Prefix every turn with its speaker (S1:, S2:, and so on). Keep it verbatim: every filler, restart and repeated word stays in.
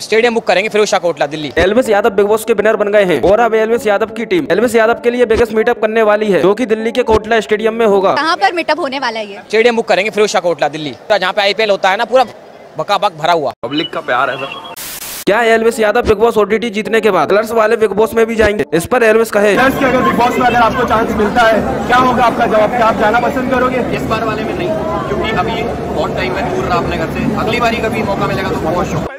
S1: Stadium book करेंगे Feroz Shah Kotla Delhi.
S2: Elvish Yadav Bigg Boss के winner बन गए हैं और अब एल्विस यादव की टीम एल्विस यादव के लिए बिगेस्ट मीटअप करने वाली है, जो कि दिल्ली के कोटला स्टेडियम में होगा।
S3: कहाँ पर मीटअप होने वाला है? ये
S1: स्टेडियम बुक करेंगे फिरोज शाह कोटला दिल्ली, जहाँ पे आईपीएल होता है ना, पूरा बकाबक भरा हुआ,
S4: पब्लिक का प्यार है सर।
S2: क्या Elvish Yadav Bigg Boss OTT जीतने के बाद कलर्स वाले बिग बॉस में भी जाएंगे? इस पर एल्विस कहे,
S5: अगर बिग बॉस में अगर आपको चांस मिलता है, क्या होगा आपका जवाब? क्या आप जाना पसंद करोगे?
S6: इस बार वाले में नहीं, क्योंकि अभी बहुत टाइम में दूर रहा अपने घर से। अगली बारी कभी मौका मिलेगा तो बहुत शौक।